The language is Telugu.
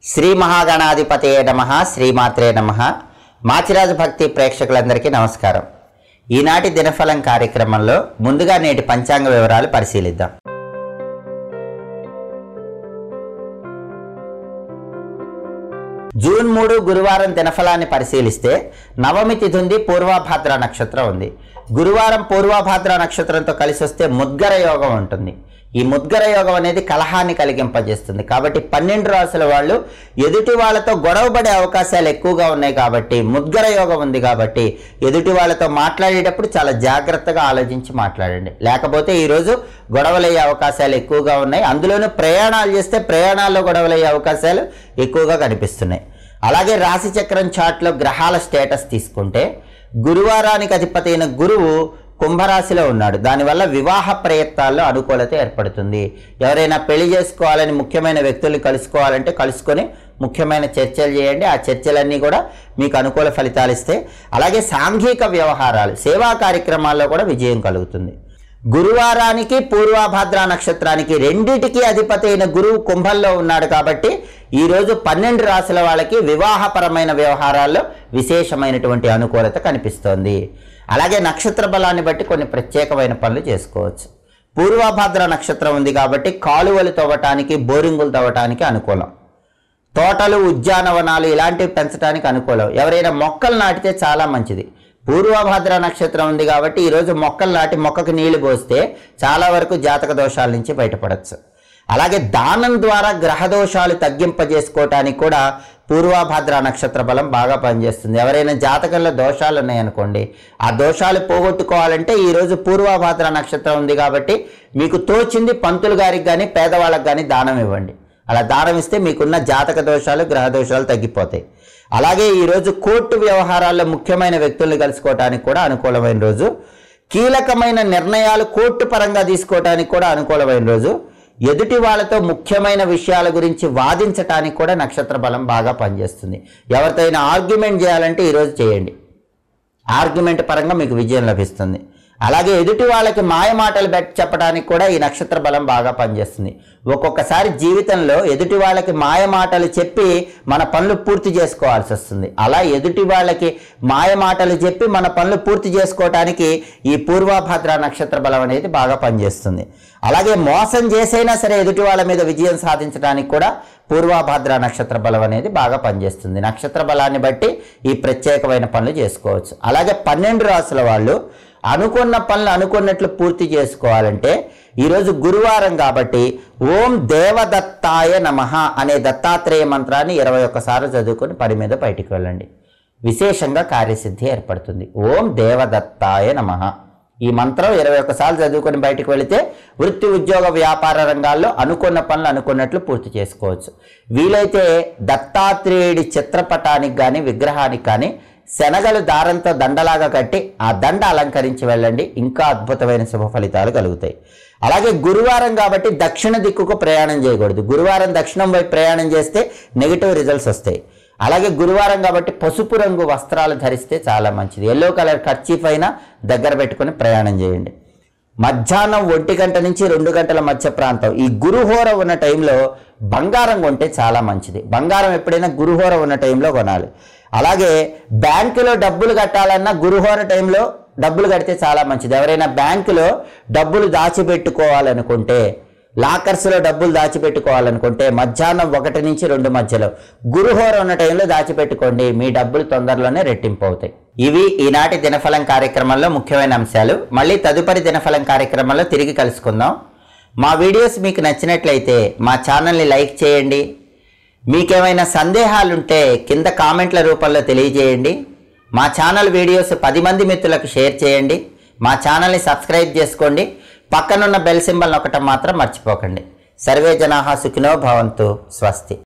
శ్రీ మహాగణాధిపతయే నమః, శ్రీమాత్రే నమః. మాచిరాజు భక్తి ప్రేక్షకులందరికీ నమస్కారం. ఈనాటి దినఫలం కార్యక్రమంలో ముందుగా నేటి పంచాంగ వివరాలు పరిశీలిద్దాం. జూన్ 3 గురువారం దినఫలాన్ని పరిశీలిస్తే నవమి తిథి ఉంది, పూర్వభాద్ర నక్షత్రం ఉంది. గురువారం పూర్వభాద్ర నక్షత్రంతో కలిసి వస్తే ముద్గర యోగం ఉంటుంది. ఈ ముద్గర యోగం అనేది కలహాన్ని కలిగింపజేస్తుంది. కాబట్టి 12 రాసుల వాళ్ళు ఎదుటి వాళ్ళతో గొడవపడే అవకాశాలు ఎక్కువగా ఉన్నాయి. కాబట్టి ముద్గర యోగం ఉంది కాబట్టి ఎదుటి వాళ్ళతో మాట్లాడేటప్పుడు చాలా జాగ్రత్తగా ఆలోచించి మాట్లాడండి. లేకపోతే ఈరోజు గొడవలయ్యే అవకాశాలు ఎక్కువగా ఉన్నాయి. అందులోనూ ప్రయాణాలు చేస్తే ప్రయాణాల్లో గొడవలయ్యే అవకాశాలు ఎక్కువగా కనిపిస్తున్నాయి. అలాగే రాశి చక్రం చార్ట్లో గ్రహాల స్టేటస్ తీసుకుంటే గురువారానికి అధిపతి అయిన గురువు కుంభరాశిలో ఉన్నాడు. దానివల్ల వివాహ ప్రయత్నాల్లో అనుకూలత ఏర్పడుతుంది. ఎవరైనా పెళ్లి చేసుకోవాలని ముఖ్యమైన వ్యక్తుల్ని కలుసుకోవాలంటే కలుసుకొని ముఖ్యమైన చర్చలు చేయండి. ఆ చర్చలన్నీ కూడా మీకు అనుకూల ఫలితాలు ఇస్తాయి. అలాగే సాంఘిక వ్యవహారాలు, సేవా కార్యక్రమాల్లో కూడా విజయం కలుగుతుంది. గురువారానికి పూర్వభాద్ర నక్షత్రానికి రెండిటికి అధిపతి అయిన గురువు కుంభంలో ఉన్నాడు. కాబట్టి ఈరోజు 12 రాశుల వాళ్ళకి వివాహపరమైన వ్యవహారాల్లో విశేషమైనటువంటి అనుకూలత కనిపిస్తోంది. అలాగే నక్షత్ర బలాన్ని బట్టి కొన్ని ప్రత్యేకమైన పనులు చేసుకోవచ్చు. పూర్వభాద్ర నక్షత్రం ఉంది కాబట్టి కాలువలు తవ్వటానికి, బోరింగులు తవ్వటానికి అనుకూలం. తోటలు, ఉద్యానవనాలు ఇలాంటివి పెంచడానికి అనుకూలం. ఎవరైనా మొక్కలు నాటితే చాలా మంచిది. పూర్వభాద్ర నక్షత్రం ఉంది కాబట్టి ఈరోజు మొక్కలు నాటి మొక్కకు నీళ్లు పోస్తే చాలా వరకు జాతక దోషాల నుంచి బయటపడవచ్చు. అలాగే దానం ద్వారా గ్రహ దోషాలు తగ్గింపజేసుకోవటానికి కూడా పూర్వభాద్ర నక్షత్ర బలం బాగా పనిచేస్తుంది. ఎవరైనా జాతకంలో దోషాలు ఉన్నాయనుకోండి, ఆ దోషాలు పోగొట్టుకోవాలంటే ఈరోజు పూర్వభాద్ర నక్షత్రం ఉంది కాబట్టి మీకు తోచింది పంతులు గారికి కానీ పేదవాళ్ళకి కానీ దానం ఇవ్వండి. అలా దానం ఇస్తే మీకున్న జాతక దోషాలు, గ్రహ దోషాలు తగ్గిపోతాయి. అలాగే ఈరోజు కోర్టు వ్యవహారాల్లో ముఖ్యమైన వ్యక్తుల్ని కలుసుకోవడానికి కూడా అనుకూలమైన రోజు. కీలకమైన నిర్ణయాలు కోర్టు పరంగా తీసుకోవడానికి కూడా అనుకూలమైన రోజు. ఎదుటి వాళ్ళతో ముఖ్యమైన విషయాల గురించి వాదించటానికి కూడా నక్షత్ర బలం బాగా పనిచేస్తుంది. ఎవరితోనైనా ఆర్గ్యుమెంట్ చేయాలంటే ఈరోజు చేయండి. ఆర్గ్యుమెంట్ పరంగా మీకు విజయం లభిస్తుంది. అలాగే ఎదుటి వాళ్ళకి మాయ మాటలు చెప్పడానికి కూడా ఈ నక్షత్ర బలం బాగా పనిచేస్తుంది. ఒక్కొక్కసారి జీవితంలో ఎదుటి వాళ్ళకి మాయ మాటలు చెప్పి మన పనులు పూర్తి చేసుకోవాల్సి వస్తుంది. అలా ఎదుటి వాళ్ళకి మాయ మాటలు చెప్పి మన పనులు పూర్తి చేసుకోవటానికి ఈ పూర్వభాద్ర నక్షత్ర బలం అనేది బాగా పనిచేస్తుంది. అలాగే మోసం చేసైనా సరే ఎదుటి వాళ్ళ మీద విజయం సాధించడానికి కూడా పూర్వభాద్ర నక్షత్ర బలం అనేది బాగా పనిచేస్తుంది. నక్షత్ర బలాన్ని బట్టి ఈ ప్రత్యేకమైన పనులు చేసుకోవచ్చు. అలాగే 12 రాసుల వాళ్ళు అనుకున్న పనులు అనుకున్నట్లు పూర్తి చేసుకోవాలంటే ఈరోజు గురువారం కాబట్టి ఓం దేవదత్తాయ నమః అనే దత్తాత్రేయ మంత్రాన్ని 21 సార్లు చదువుకొని పని మీద బయటికి వెళ్ళండి. విశేషంగా కార్యసిద్ధి ఏర్పడుతుంది. ఓం దేవదత్తాయ నమః ఈ మంత్రం 21 సార్లు చదువుకొని బయటకు వెళితే వృత్తి, ఉద్యోగ, వ్యాపార రంగాల్లో అనుకున్న పనులు అనుకున్నట్లు పూర్తి చేసుకోవచ్చు. వీలైతే దత్తాత్రేయుడి చిత్రపటానికి కానీ విగ్రహానికి కానీ శనగలు దారంతో దండలాగా కట్టి ఆ దండ అలంకరించి వెళ్ళండి. ఇంకా అద్భుతమైన శుభ ఫలితాలు కలుగుతాయి. అలాగే గురువారం కాబట్టి దక్షిణ దిక్కుకు ప్రయాణం చేయకూడదు. గురువారం దక్షిణం వైపు ప్రయాణం చేస్తే నెగిటివ్ రిజల్ట్స్ వస్తాయి. అలాగే గురువారం కాబట్టి పసుపు రంగు వస్త్రాలు ధరిస్తే చాలా మంచిది. ఎల్లో కలర్ కర్చీఫ్ అయినా దగ్గర పెట్టుకొని ప్రయాణం చేయండి. మధ్యాహ్నం 1 గంట నుంచి 2 గంటల మధ్య ప్రాంతం ఈ గురుహోర ఉన్న టైంలో బంగారం కొంటే చాలా మంచిది. బంగారం ఎప్పుడైనా గురుహోర ఉన్న టైంలో కొనాలి. అలాగే బ్యాంకులో డబ్బులు కట్టాలన్నా గురుహోర టైంలో డబ్బులు కడితే చాలా మంచిది. ఎవరైనా బ్యాంకులో డబ్బులు దాచిపెట్టుకోవాలనుకుంటే, లాకర్స్లో డబ్బులు దాచిపెట్టుకోవాలనుకుంటే మధ్యాహ్నం 1 నుంచి 2 మధ్యలో గురుహోర ఉన్న టైంలో దాచిపెట్టుకోండి. మీ డబ్బులు తొందరలోనే రెట్టింపు అవుతాయి. ఇవి ఈనాటి దినఫలం కార్యక్రమంలో ముఖ్యమైన అంశాలు. మళ్ళీ తదుపరి దినఫలం కార్యక్రమంలో తిరిగి కలుసుకుందాం. మా వీడియోస్ మీకు నచ్చినట్లయితే మా ఛానల్ని లైక్ చేయండి. మీకేమైనా సందేహాలుంటే కింద కామెంట్ల రూపంలో తెలియజేయండి. మా ఛానల్ వీడియోస్ 10 మంది మిత్రులకు షేర్ చేయండి. మా ఛానల్ని సబ్స్క్రైబ్ చేసుకోండి. పక్కనున్న బెల్ సింబల్ నొక్కటం మాత్రం మర్చిపోకండి. సర్వే జనాః సుఖినో భవంతు. స్వస్తి.